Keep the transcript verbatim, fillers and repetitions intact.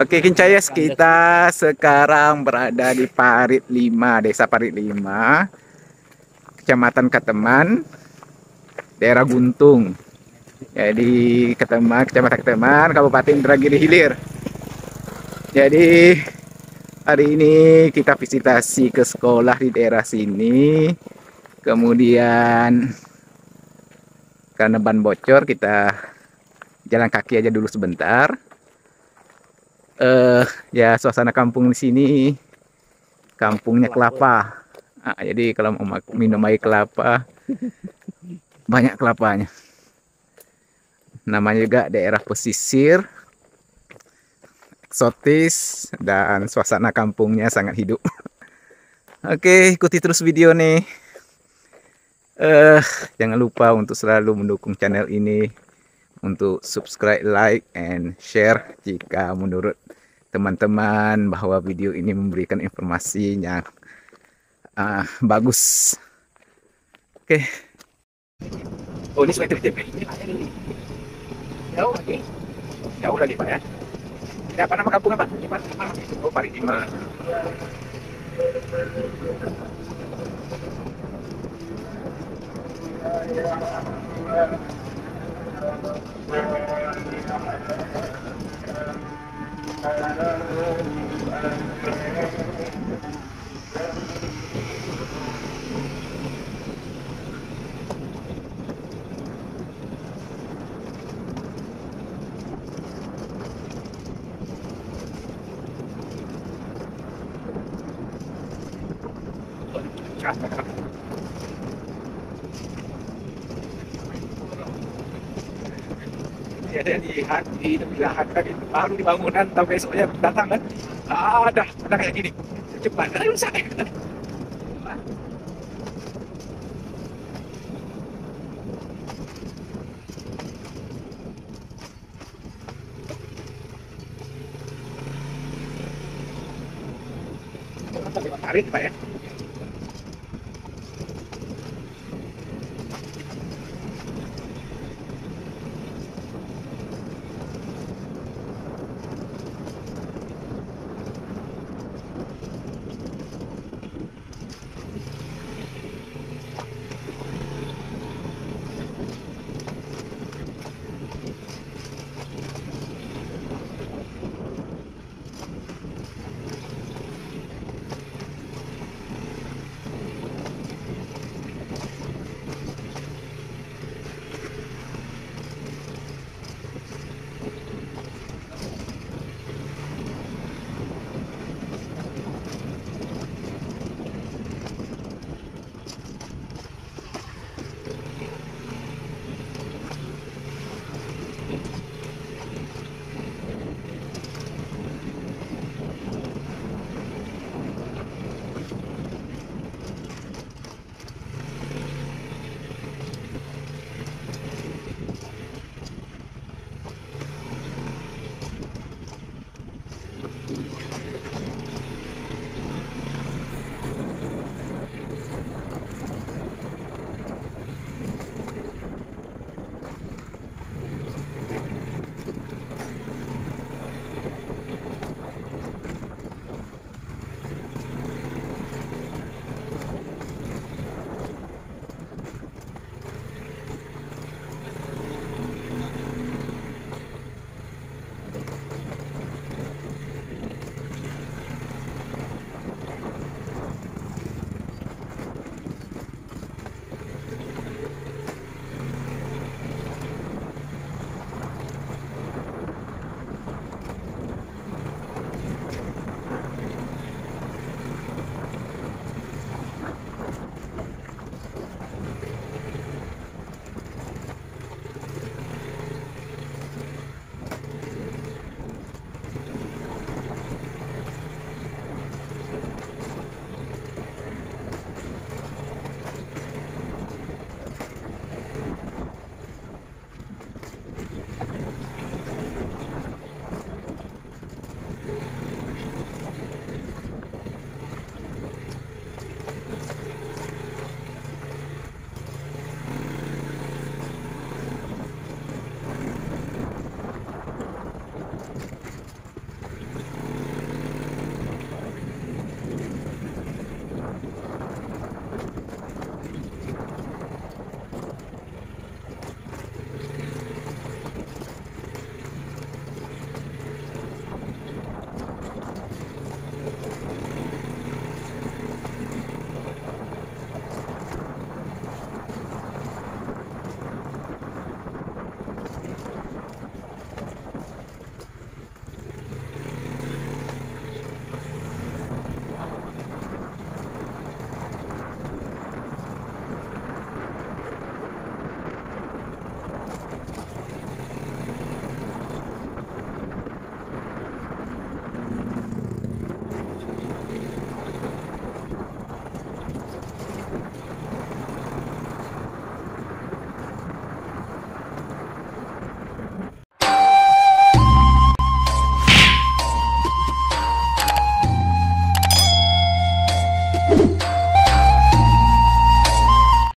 Oke, Kincayes, kita sekarang berada di Parit lima, Desa Parit lima, Kecamatan Kateman, daerah Guntung. Jadi, Kateman, Kecamatan Kateman, Kabupaten Indragiri Hilir. Jadi, hari ini kita visitasi ke sekolah di daerah sini. Kemudian, karena ban bocor, kita jalan kaki aja dulu sebentar. Eh, ya suasana kampung di sini kampungnya kelapa. Nah, jadi kalau mau minum air kelapa banyak kelapanya. Namanya juga daerah pesisir, eksotis dan suasana kampungnya sangat hidup. Oke, ikuti terus video nih. Eh, jangan lupa untuk selalu mendukung channel ini, untuk subscribe, like, and share jika menurut teman-teman bahwa video ini memberikan informasi yang uh, bagus. Oke. Oh, ini sungai Terjep. Jauh lagi. Jauh lagi, Pak ya. Ini apa nama kampungnya, Pak? Oh, Parit lima. Ya, ada lihat di lahan kan itu baru dibangunan tahun besoknya datang kan, ah, dah dah kayak gini cepat dah rusak. Parit, Pak ya.